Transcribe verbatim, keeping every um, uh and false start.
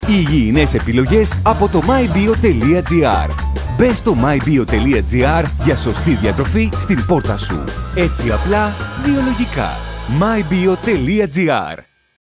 Υγιεινές επιλογές από το μάι μπίο τελεία τζι άρ. Μπες στο μάι μπίο τελεία τζι άρ για σωστή διατροφή στην πόρτα σου. Έτσι απλά, βιολογικά. μάι μπίο τελεία τζι άρ